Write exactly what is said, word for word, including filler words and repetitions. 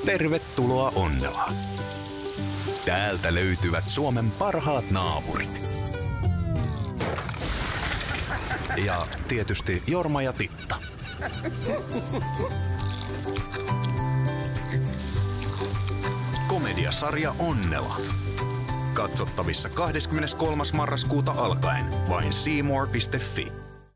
Tervetuloa Onnelaan. Täältä löytyvät Suomen parhaat naapurit. Ja tietysti Jorma ja Titta. Komediasarja Onnela. Katsottavissa kahdeskymmeneskolmas marraskuuta alkaen vain C More piste Fi.